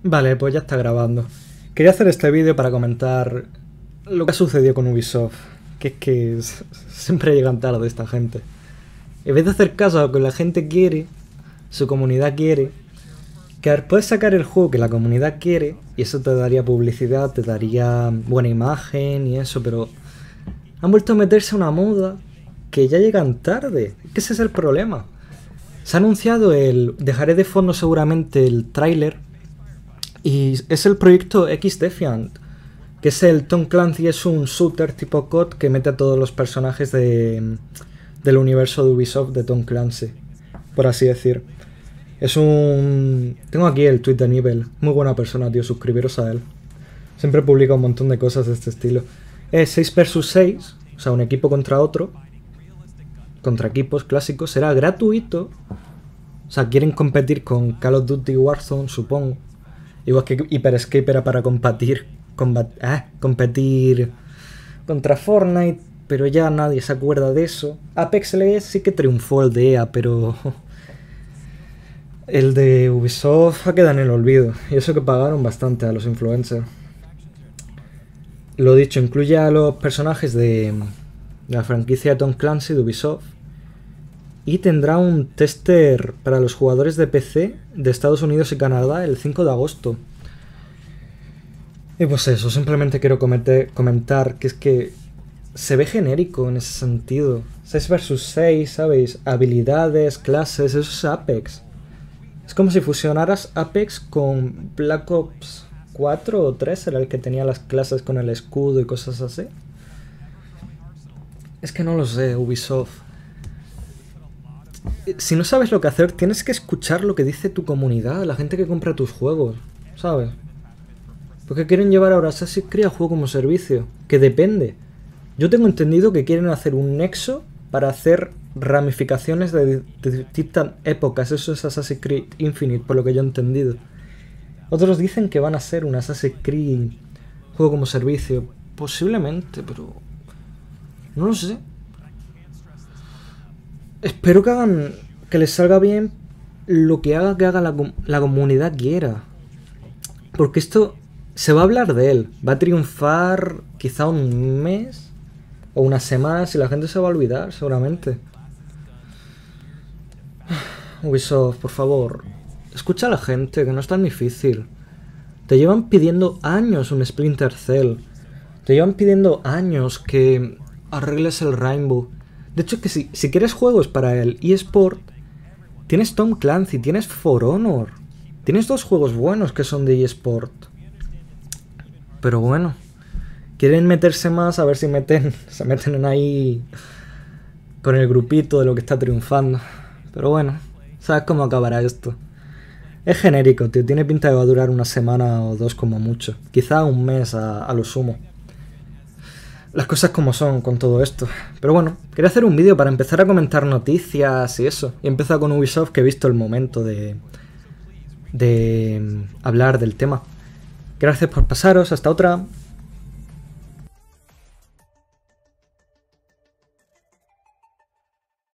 Vale, pues ya está grabando. Quería hacer este vídeo para comentar lo que ha sucedido con Ubisoft. Que es que siempre llegan tarde esta gente. En vez de hacer caso a lo que la gente quiere, su comunidad quiere, que puedes sacar el juego que la comunidad quiere y eso te daría publicidad, te daría buena imagen y eso, pero han vuelto a meterse a una moda que ya llegan tarde. Que ese es el problema. Se ha anunciado dejaré de fondo seguramente el tráiler. Y es el proyecto X-Defiant, que es el Tom Clancy, es un shooter tipo COD que mete a todos los personajes del universo de Ubisoft de Tom Clancy, por así decir. Es un... Tengo aquí el tweet de Nivel, muy buena persona, tío, suscribiros a él. Siempre publica un montón de cosas de este estilo. Es 6 vs 6, o sea, un equipo contra otro, contra equipos clásicos, será gratuito. O sea, quieren competir con Call of Duty Warzone, supongo. Igual que Hyper Escape era para competir contra Fortnite, pero ya nadie se acuerda de eso. Apex Legends sí que triunfó el de EA, pero el de Ubisoft ha quedado en el olvido. Y eso que pagaron bastante a los influencers. Lo dicho, incluye a los personajes de la franquicia de Tom Clancy de Ubisoft. Y tendrá un tester para los jugadores de PC de Estados Unidos y Canadá el 5 de agosto. Y pues eso, simplemente quiero comentar que es que se ve genérico en ese sentido. 6 vs 6, ¿sabéis? Habilidades, clases, eso es Apex. Es como si fusionaras Apex con Black Ops 4 o 3, era el que tenía las clases con el escudo y cosas así. Es que no lo sé, Ubisoft. Si no sabes lo que hacer, tienes que escuchar lo que dice tu comunidad, la gente que compra tus juegos, ¿sabes? Porque quieren llevar ahora Assassin's Creed a juego como servicio, que depende. Yo tengo entendido que quieren hacer un nexo para hacer ramificaciones de distintas épocas, eso es Assassin's Creed Infinite, por lo que yo he entendido. Otros dicen que van a hacer un Assassin's Creed juego como servicio, posiblemente, pero no lo sé. Espero que les salga bien lo que haga la comunidad quiera. Porque esto se va a hablar de él. Va a triunfar quizá un mes o unas semanas y la gente se va a olvidar seguramente. Ubisoft, por favor, escucha a la gente, que no es tan difícil. Te llevan pidiendo años un Splinter Cell. Te llevan pidiendo años que arregles el Rainbow. De hecho, que si quieres juegos para el eSport, tienes Tom Clancy, tienes For Honor. Tienes dos juegos buenos que son de eSport. Pero bueno, quieren meterse más a ver si se meten ahí con el grupito de lo que está triunfando. Pero bueno, ¿sabes cómo acabará esto? Es genérico, tío. Tiene pinta de que va a durar una semana o dos como mucho. Quizá un mes a lo sumo. Las cosas como son con todo esto. Pero bueno, quería hacer un vídeo para empezar a comentar noticias y eso. Y he empezado con Ubisoft, que he visto el momento de hablar del tema. Gracias por pasaros, hasta otra.